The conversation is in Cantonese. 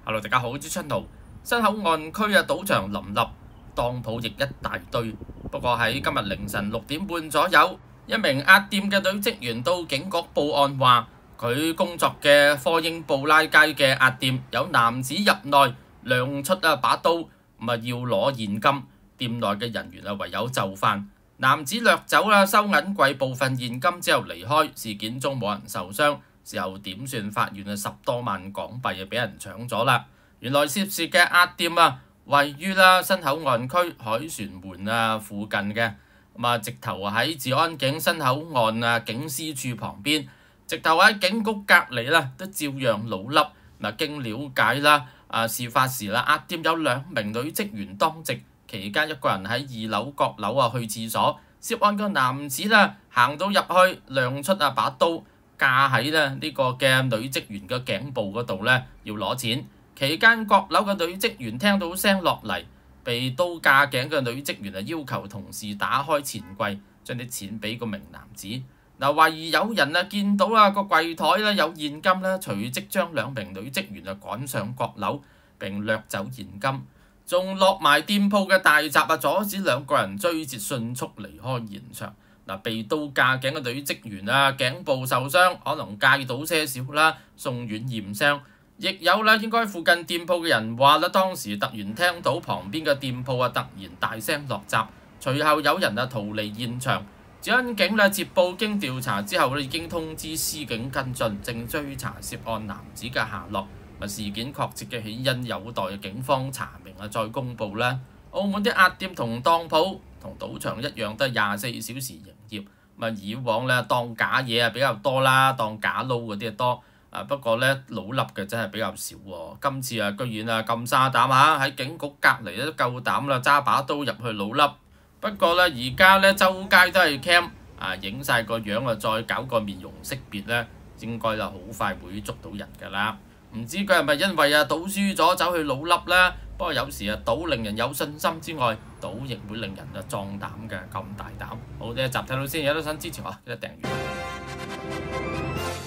Hello，大家好，我係 Channel。新口岸區賭場林立，當鋪亦一大堆。不過喺今日凌晨6點半左右，一名押店嘅女職員到警局報案話，佢工作嘅科英布拉街嘅押店有男子入內亮出把刀，要攞現金，店內嘅人員唯有就範。男子掠走收銀櫃部分現金之後離開，事件中冇人受傷。事後點算發現10多萬港幣俾人搶咗啦。原來涉事嘅押店位於新口岸區凱旋門附近嘅，直頭喺治安警新口岸警司處旁邊，直頭喺警局隔離都照樣老笠。經了解事發時押店有2名女職員當值，期間一個人喺2樓閣樓去廁所，涉案個男子行到入去亮出把刀，架喺呢個嘅女職員嘅頸部嗰度要攞錢。期間閣樓嘅女職員聽到聲落嚟，被刀架頸嘅女職員要求同事打開錢櫃，將啲錢俾個名男子。懷疑有人見到個櫃台有現金，隨即將2名女職員趕上閣樓並掠走現金，仲落埋店鋪嘅大閘阻止2個人追截，迅速離開現場。被刀架頸嘅女職員頸部受傷，可能戒到些少送院驗傷。亦有應該附近店鋪嘅人話當時突然聽到旁邊嘅店鋪突然大聲落閘，隨後有人逃離現場。治安警接報經調查之後已經通知司警跟進，正追查涉案男子嘅下落。事件確切嘅起因有待警方查明再公佈啦。澳門啲押店同當鋪同賭場一樣都係24小時營業。以往當假嘢比較多啦，當假撈嗰啲多。不過老笠嘅真係比較少喎。今次居然咁沙膽喺警局隔離都夠膽揸把刀入去老笠。不過而家周街都係 cam 影晒個樣再搞個面容識別應該好快會捉到人㗎啦。唔知佢係咪因為賭輸咗走去老笠呢？不過有時賭令人有信心之外，賭亦會令人壯膽嘅，咁大膽。好，呢一集睇到先，有得想支持我，記得訂閱。